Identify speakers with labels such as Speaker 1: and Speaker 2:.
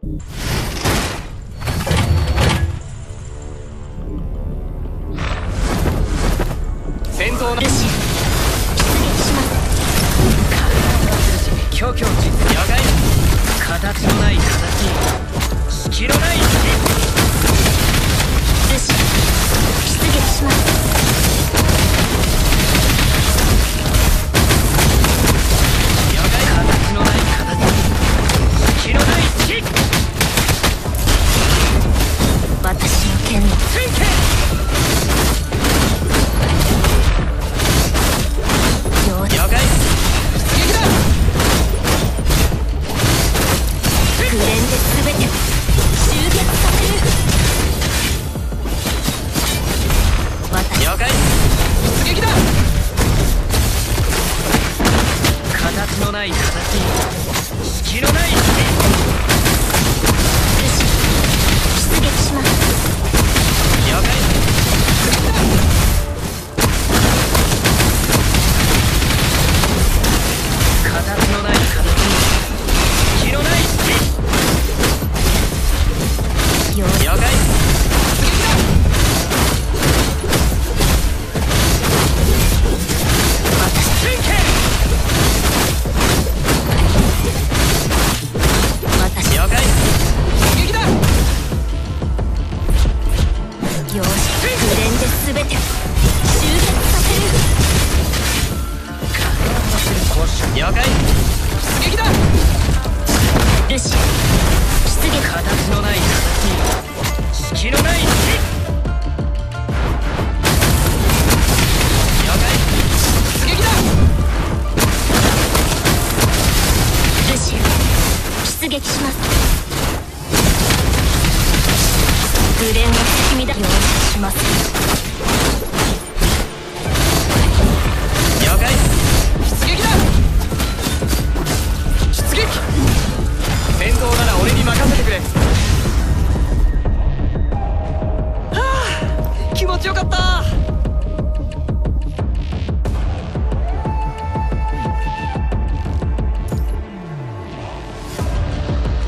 Speaker 1: 戦闘の
Speaker 2: ルシア出撃します。
Speaker 1: 強強実野外形のない形隙のない
Speaker 2: ルシア出撃します。
Speaker 1: 野外形のない形隙のない隙
Speaker 2: 私の剣の
Speaker 1: 先見
Speaker 2: よう
Speaker 1: 野外出撃だ
Speaker 2: グレンで全てを終結させる。私
Speaker 1: 野外出撃だ形のない形隙のない
Speaker 2: ルシア出撃します。
Speaker 1: 野外形のない形隙のない
Speaker 2: よう
Speaker 1: 野外
Speaker 2: 私
Speaker 1: 先見
Speaker 2: 私
Speaker 1: 野外出撃だ
Speaker 2: よしグレンで全てを終結させる。
Speaker 1: 野外出撃だ
Speaker 2: ルシア出撃
Speaker 1: 形のない形隙のない野外出撃だ
Speaker 2: ルシア出撃します。グレンが敵みだ容赦します。